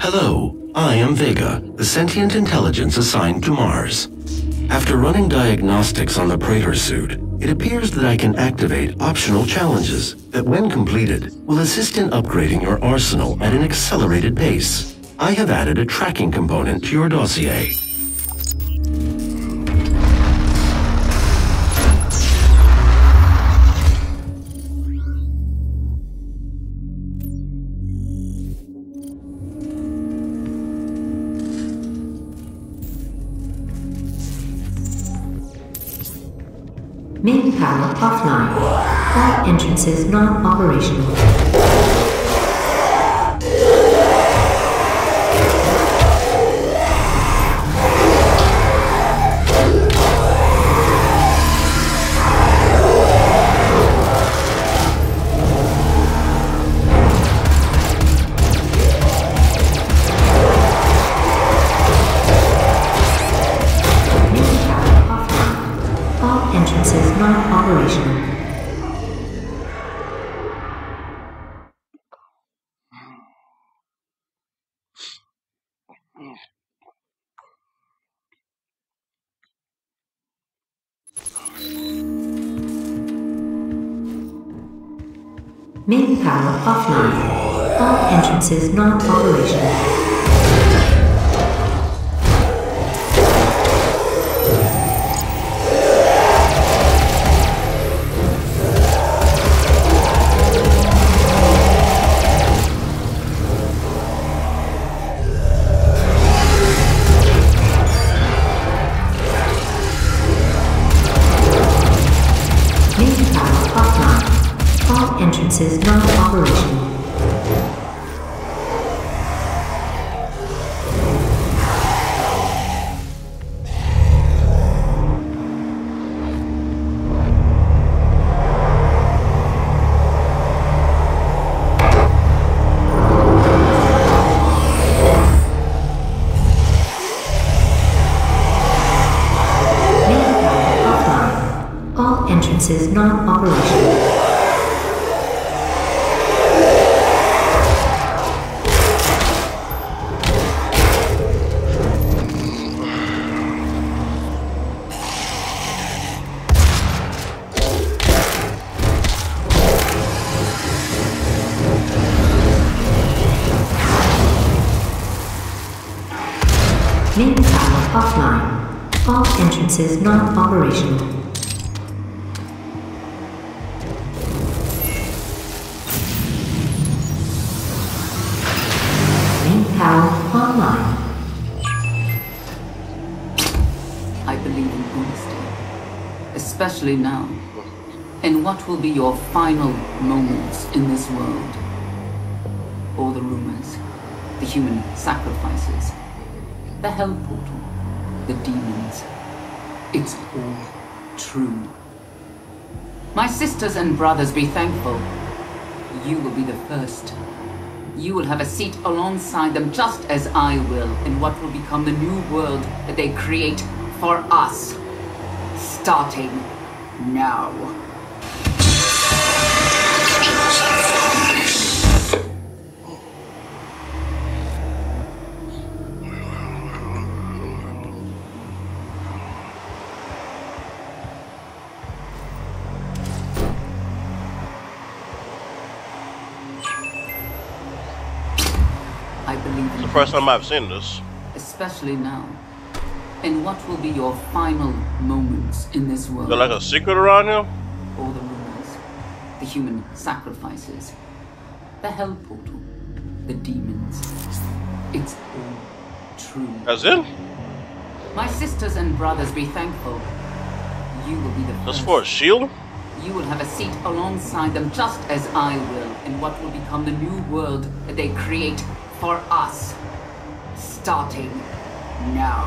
Hello, I am Vega, the sentient intelligence assigned to Mars. After running diagnostics on the Praetor suit, it appears that I can activate optional challenges that, when completed, will assist in upgrading your arsenal at an accelerated pace. I have added a tracking component to your dossier. Main power offline. All entrances non-operational. Main power offline. All entrances non-operational. Entrances non-operational. All entrances non-operational. Main power offline. All entrances non-operational. Main power online. I believe in honesty, especially now, in what will be your final moments in this world. All the rumors, the human sacrifices, the hell portal, the demons. It's all true. My sisters and brothers, be thankful. You will be the first. You will have a seat alongside them, just as I will, in what will become the new world that they create for us. Starting now. I believe it's the first time I've seen this. Especially now, in what will be your final moments in this world. Is there like a secret around here? All the rumors, the human sacrifices, the hell portal, the demons. It's all true. As in? My sisters and brothers, be thankful. You will be the first. That's for a shield? You will have a seat alongside them, just as I will, in what will become the new world that they create for us. Starting now.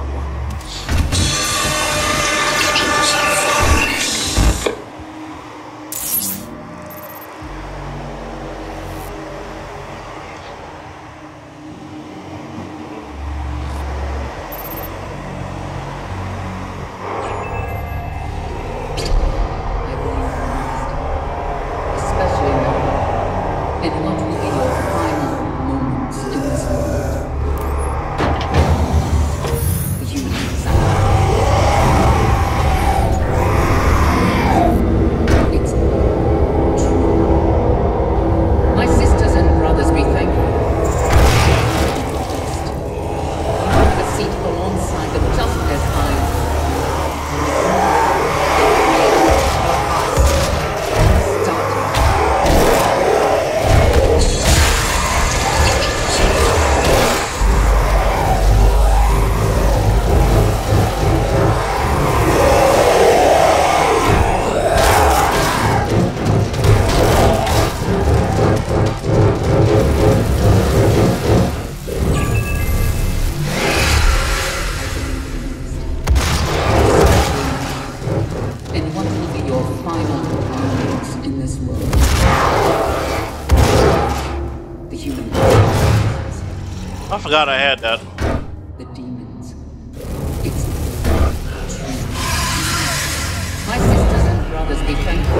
I forgot I had that. The demons. It's true. My sisters and brothers be thankful.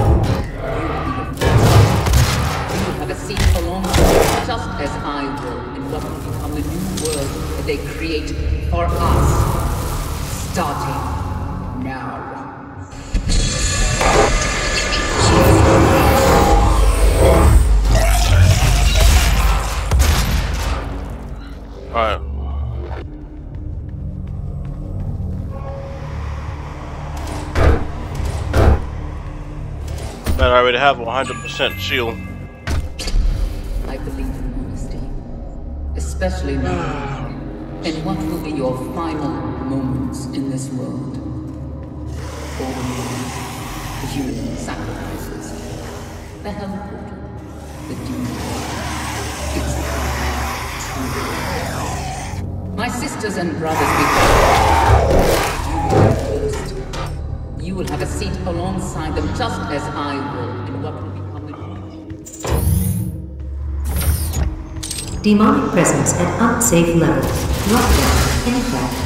You will have a seat alongside, just as I will, in what will become the new world that they create for us. Starting now. Alright. But I already have 100% shield. I believe in honesty, especially now, in what will be your final moments in this world. All the moons, the human sacrifices, the hell portal, the demons. It's true. My sisters and brothers be first. You will have a seat alongside them, just as I will, in what will become the Demonic presence at unsafe level. Lockdown in effect.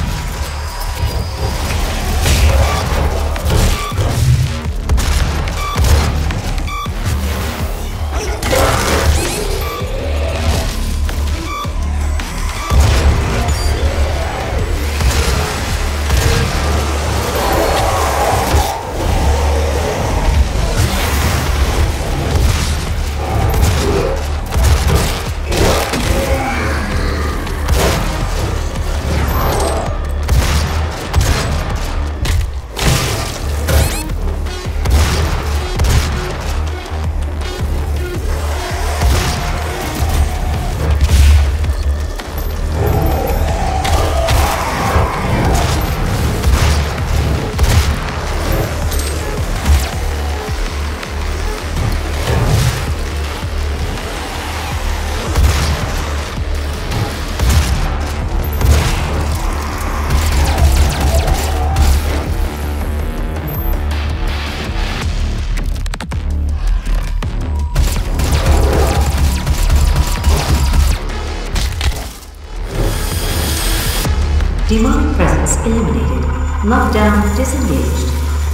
Demonic presence eliminated. Lockdown disengaged.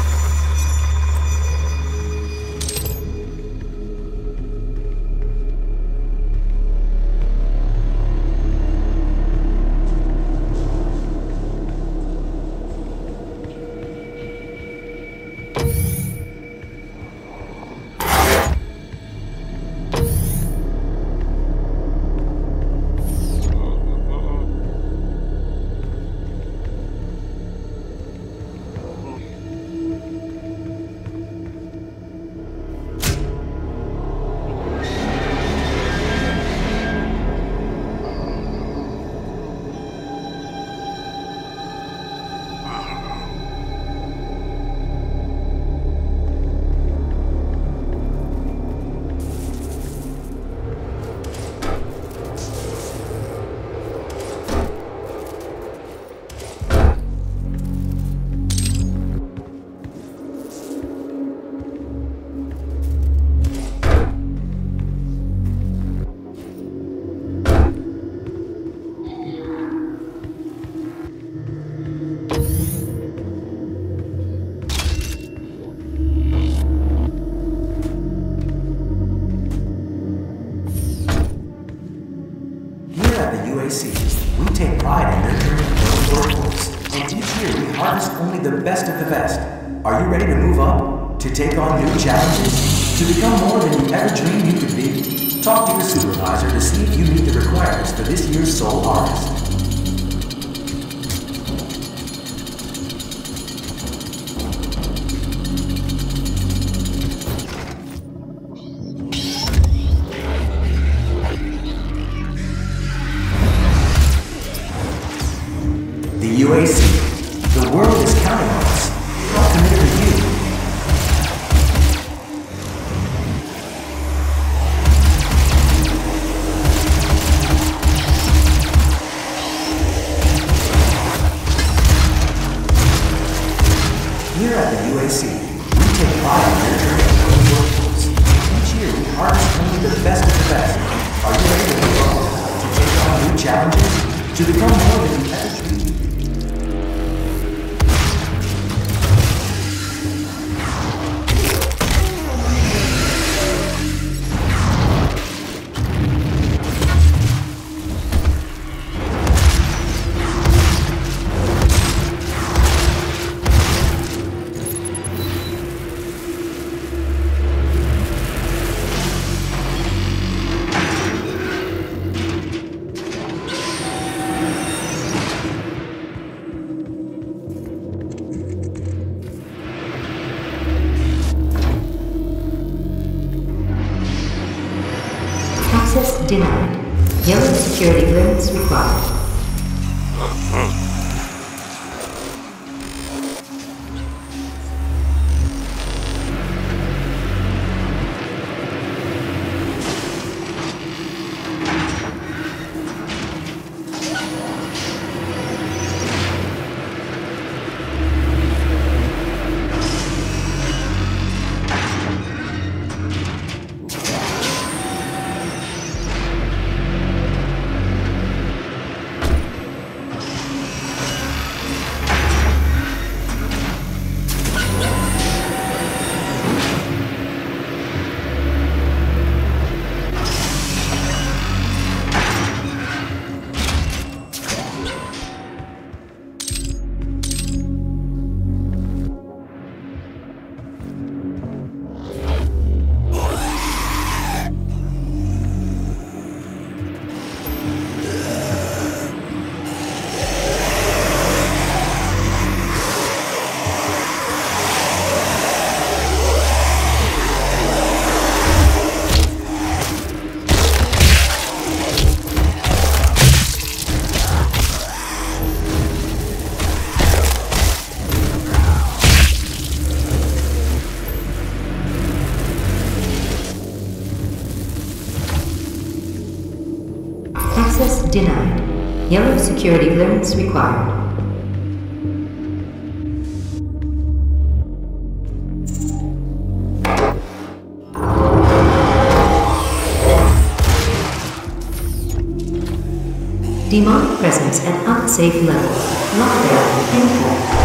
We take pride in nurturing the workforce, and each year we harvest only the best of the best. Are you ready to move up? To take on new challenges? To become more than you ever dreamed you could be? Talk to your supervisor to see if you meet the requirements for this year's Soul Harvest. UAC. The world is counting on us. How committed are you? challenges to become more than you ever dreamed. Access denied. Yellow security clearance required. Access denied. Yellow security clearance required. Demonic presence at unsafe level. Lockdown in full.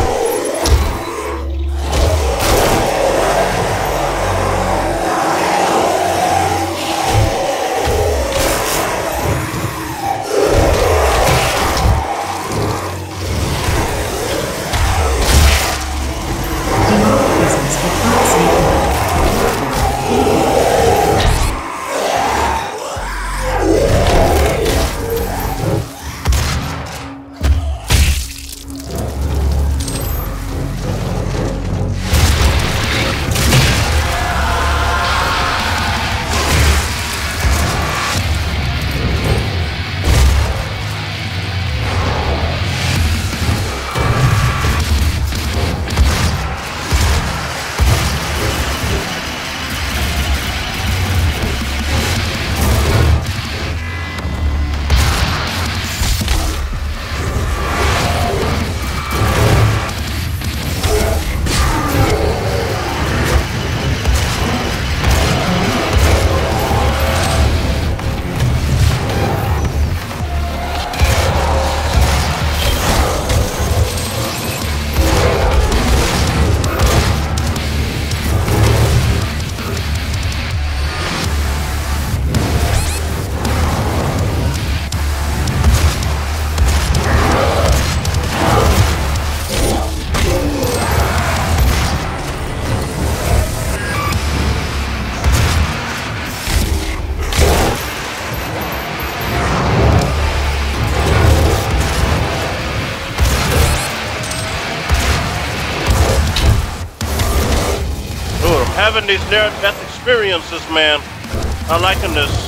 Having these near-death experiences, man. I'm liking this.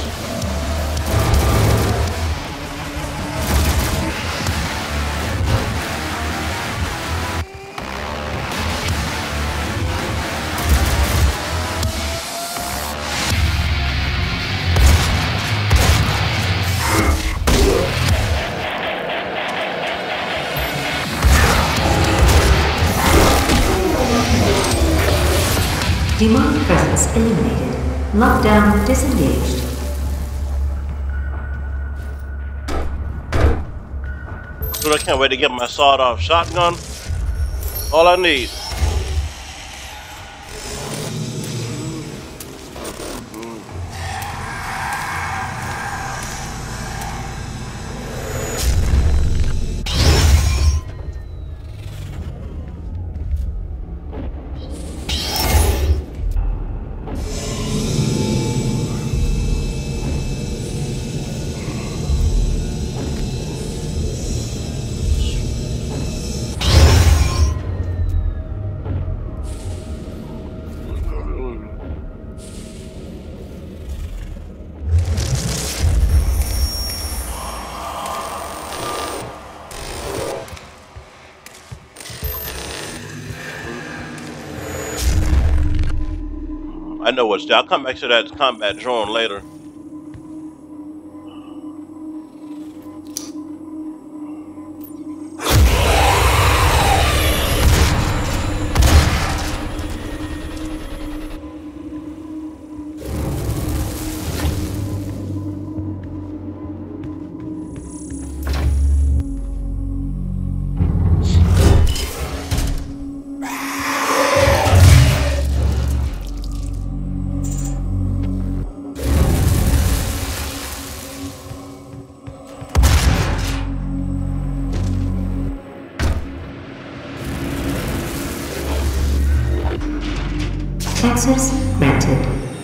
Demonic presence eliminated. Lockdown disengaged. Dude, I can't wait to get my sawed-off shotgun. All I need. I know what's there. I'll come back to that combat drone later. Access granted.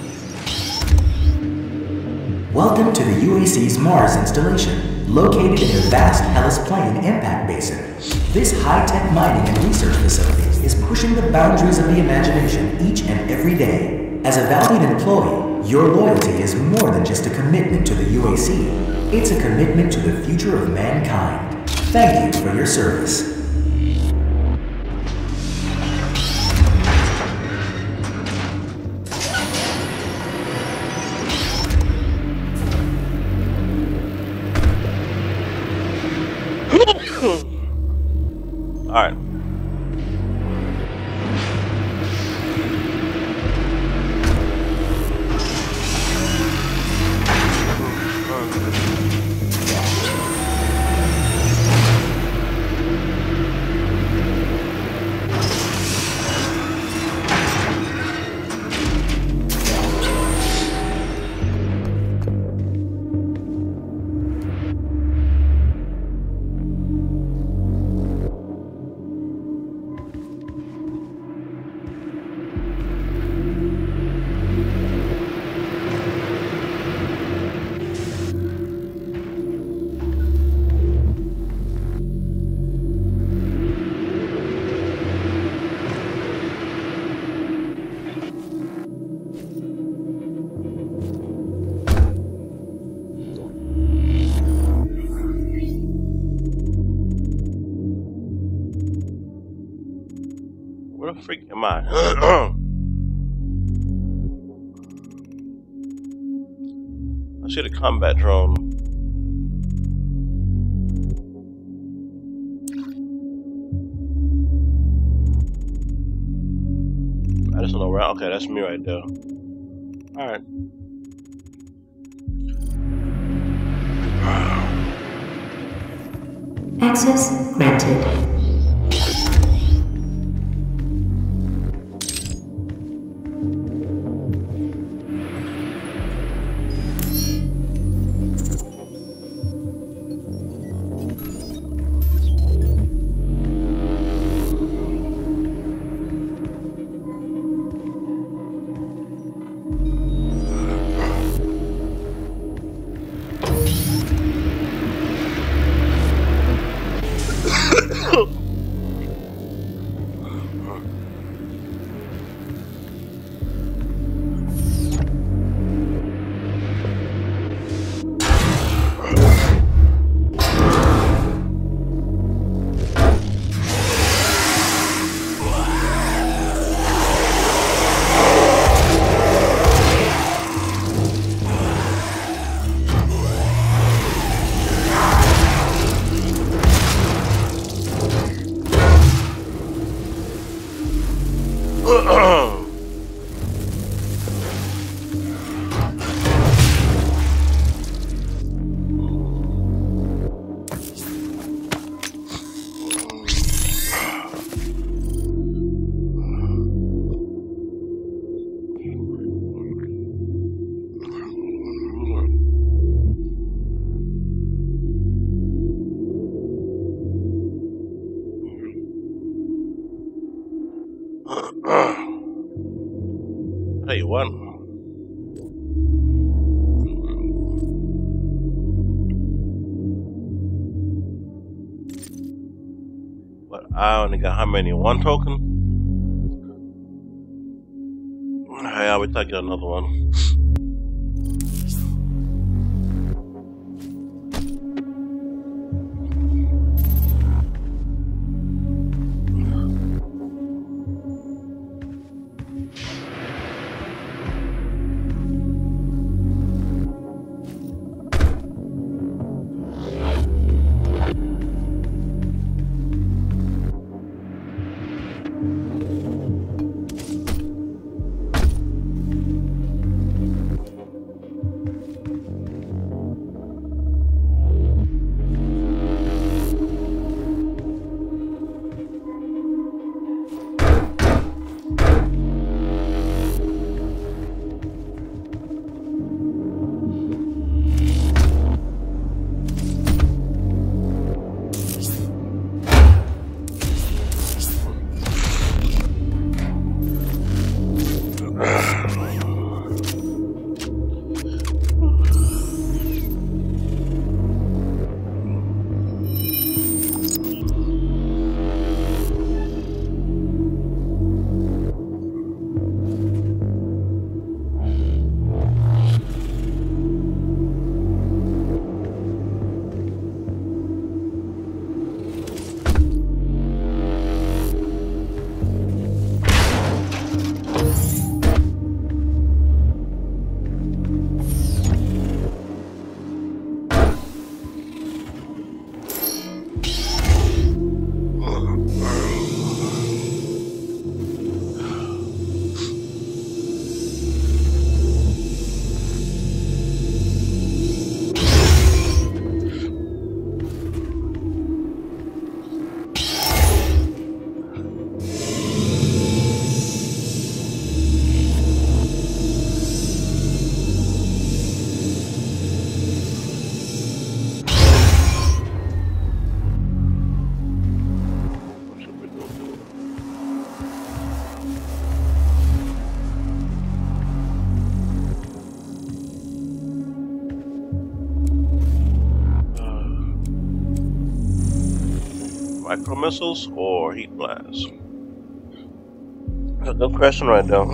Welcome to the UAC's Mars installation, located in the vast Hellas Plain impact basin. This high-tech mining and research facility is pushing the boundaries of the imagination each and every day. As a valued employee, your loyalty is more than just a commitment to the UAC. It's a commitment to the future of mankind. Thank you for your service. Alright. Where the freak am I? I see the combat drone. I just don't know where. Okay, that's me right there. Alright. Access granted. day one. But I only got how many? One token? Hey, I will take another one. Micro missiles or heat blasts? That's a good question right there.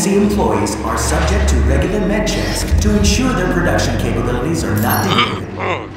embassy employees are subject to regular med checks to ensure their production capabilities are not degraded.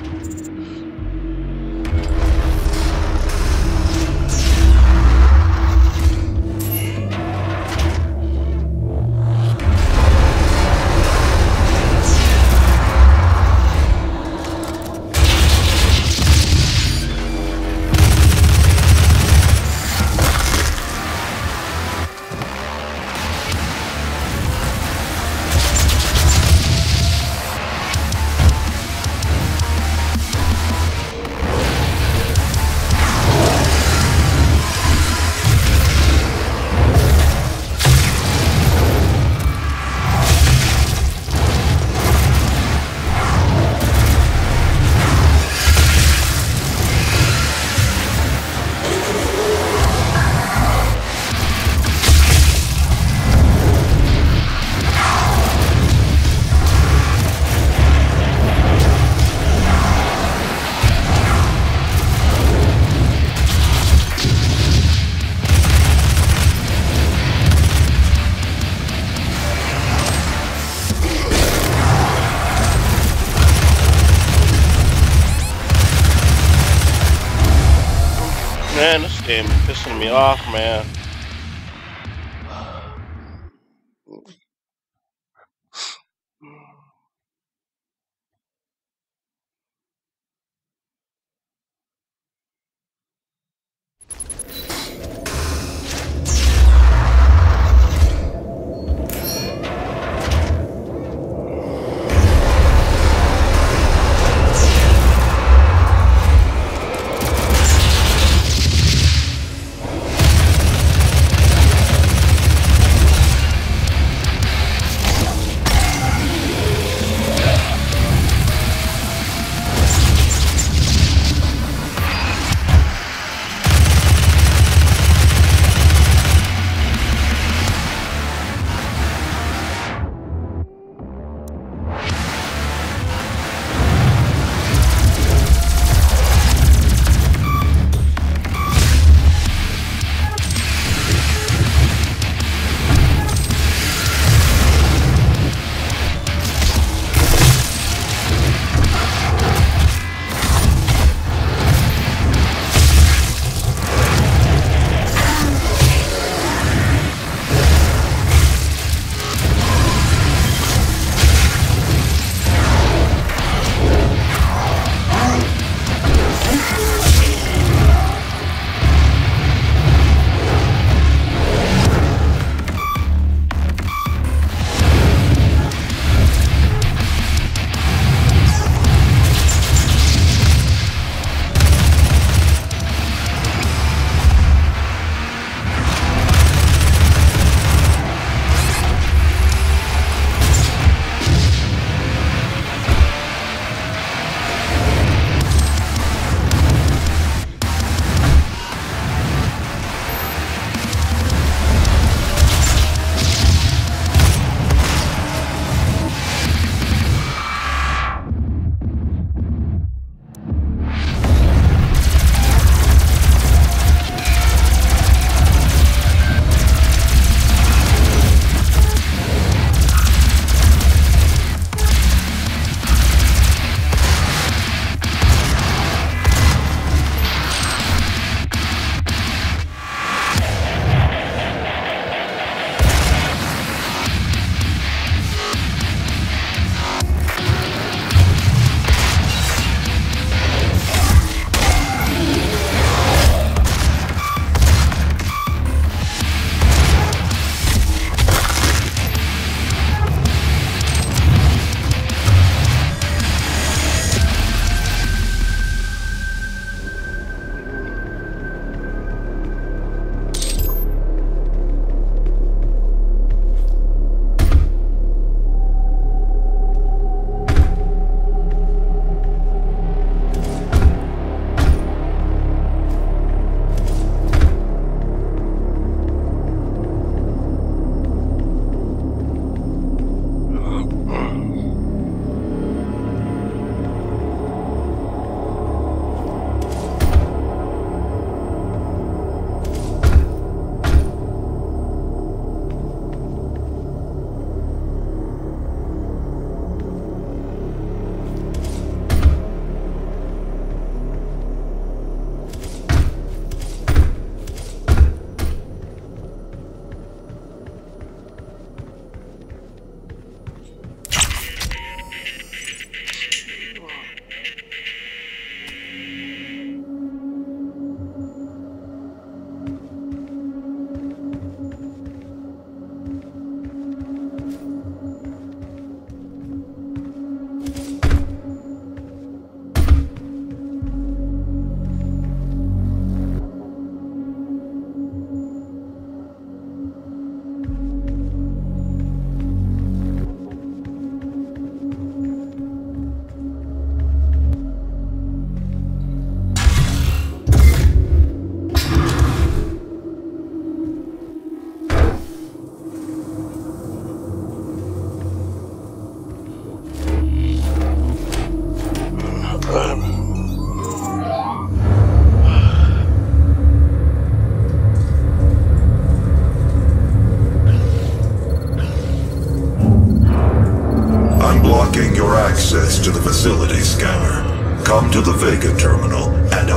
Man, this game is pissing me off, man.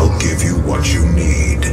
I'll give you what you need.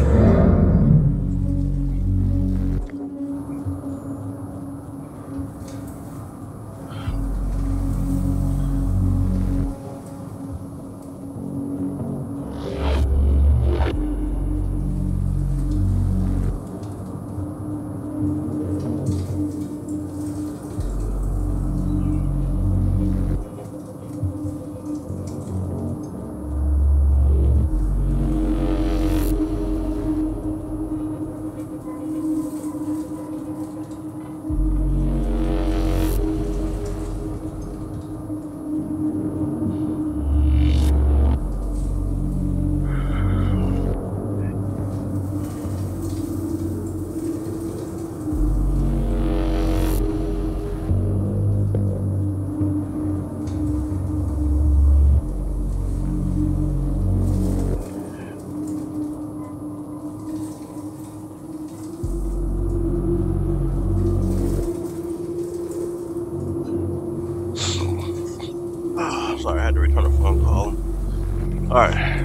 Sorry, I had to return a phone call. Alright.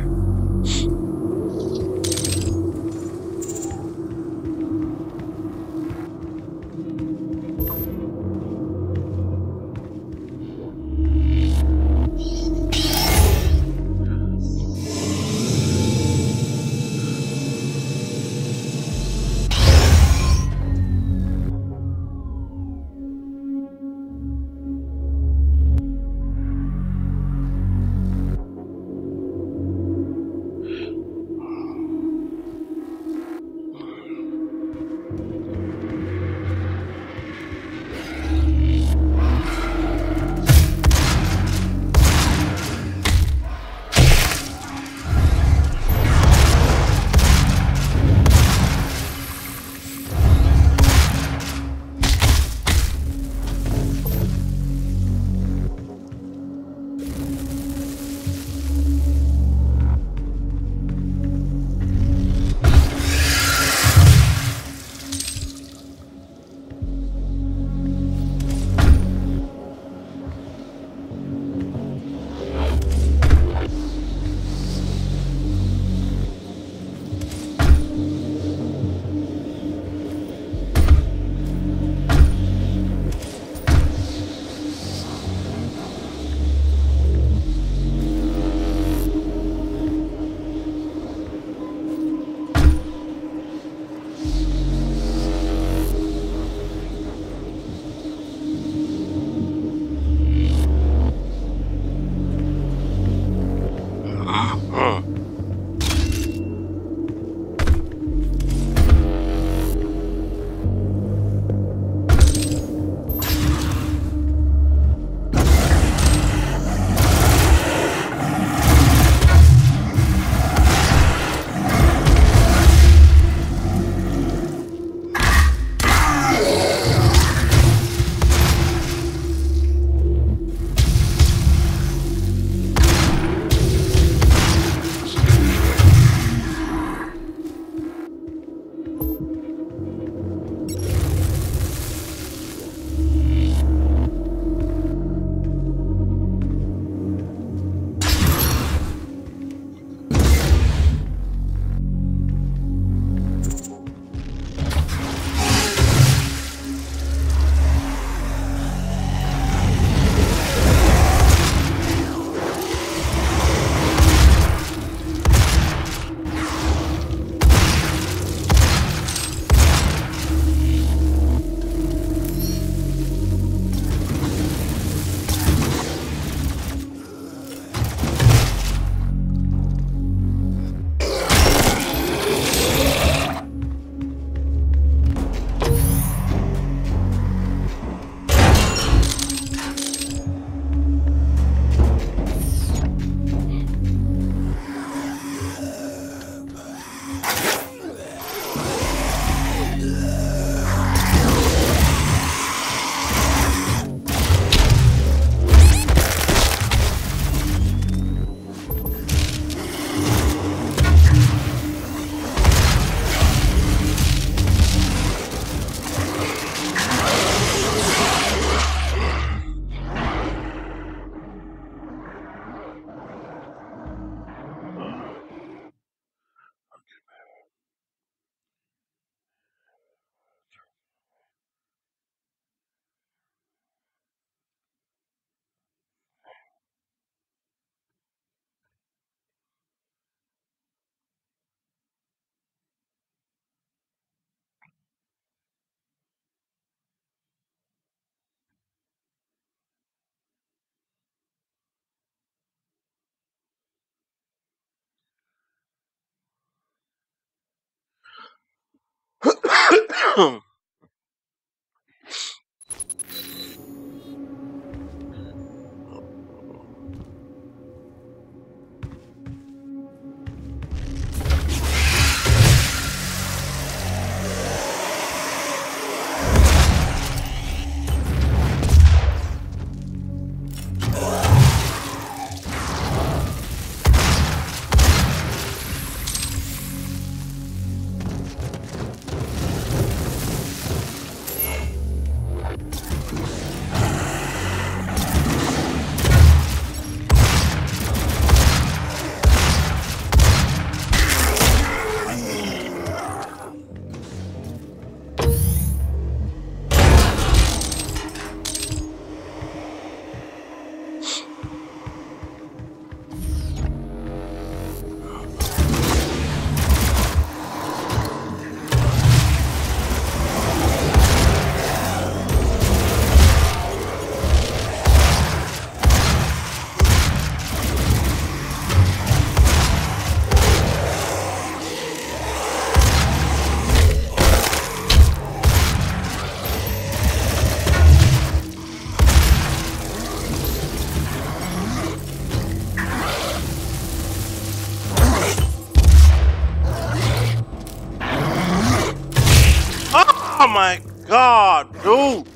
Oh my god, dude!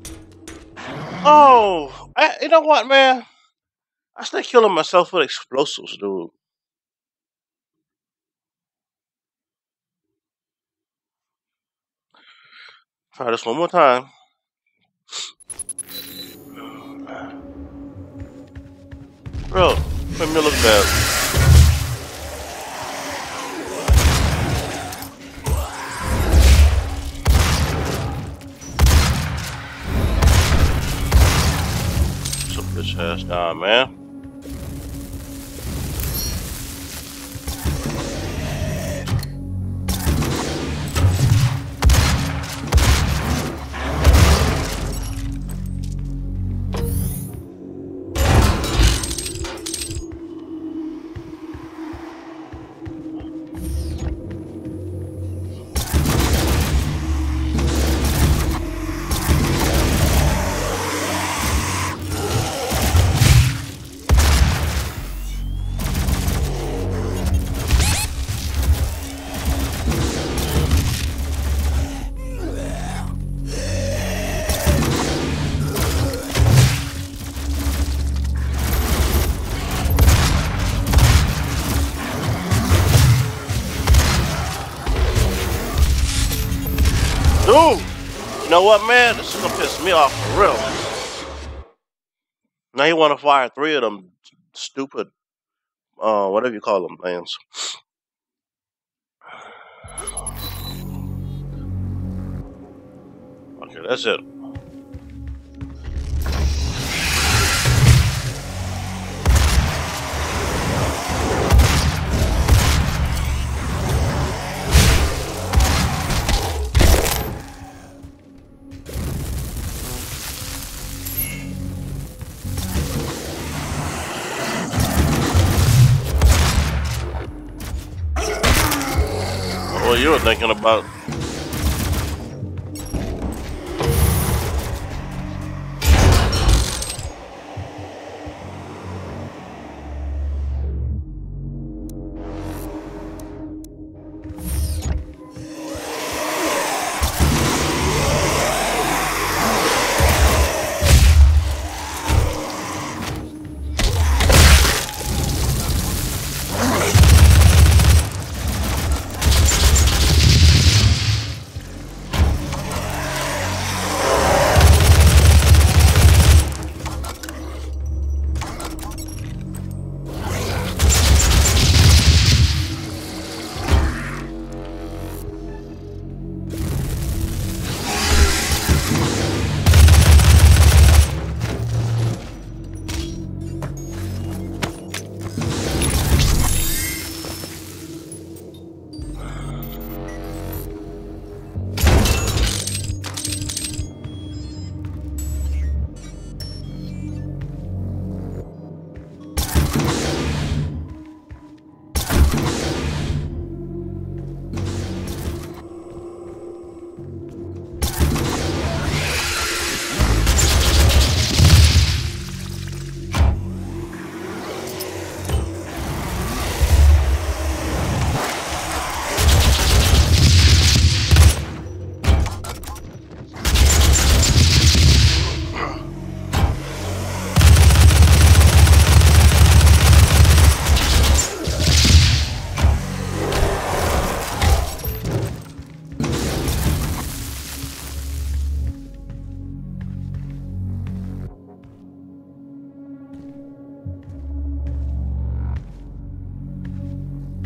Oh, you know what, man? I still killing myself with explosives, dude. Try this one more time. Bro, let me look bad. Some bitch ass down, man. Dude, you know what, man? This is gonna piss me off for real. Now you want to fire 3 of them stupid, whatever you call them, things. Okay, that's it. What you were thinking about?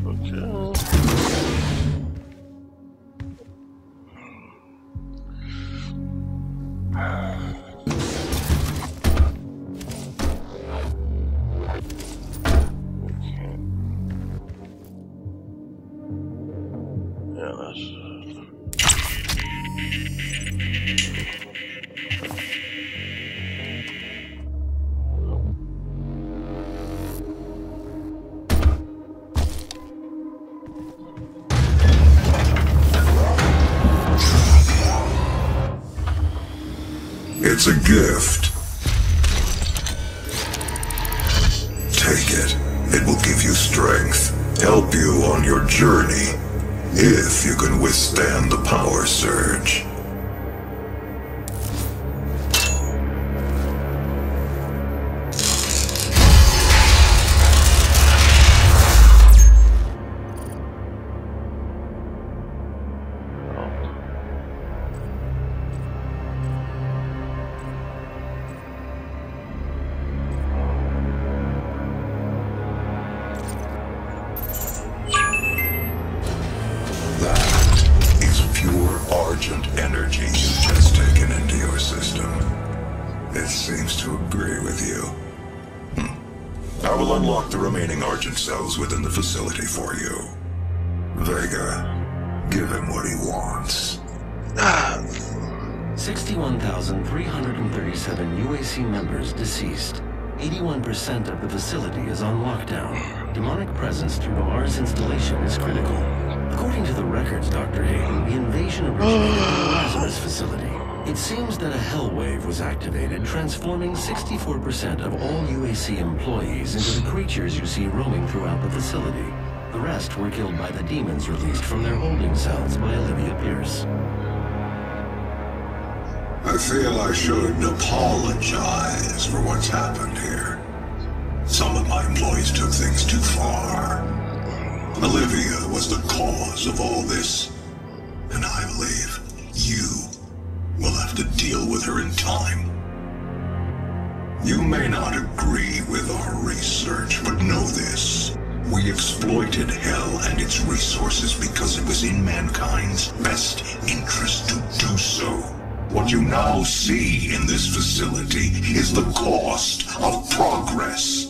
It's a gift. Take it. It will give you strength, help you on your journey, if you can withstand the power surge. Energy you've just taken into your system. It seems to agree with you. I will unlock the remaining Argent cells within the facility for you. Vega, give him what he wants. 61,337 UAC members deceased. 81% of the facility is on lockdown. Demonic presence through the Mars installation is critical. According to the records, Dr. Hayden, the invasion originated in the Lazarus facility. It seems that a hell wave was activated, transforming 64% of all UAC employees into the creatures you see roaming throughout the facility. The rest were killed by the demons released from their holding cells by Olivia Pierce. I feel I should apologize for what's happened here. Some of my employees took things too far. Olivia was the cause of all this, and I believe you will have to deal with her in time. You may not agree with our research, but know this. We exploited Hell and its resources because it was in mankind's best interest to do so. What you now see in this facility is the cost of progress.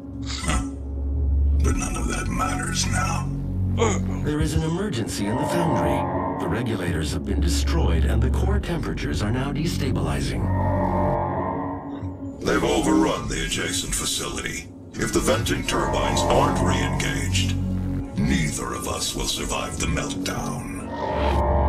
But none of that matters now. There is an emergency in the foundry. The regulators have been destroyed and the core temperatures are now destabilizing. They've overrun the adjacent facility. If the venting turbines aren't re-engaged, neither of us will survive the meltdown.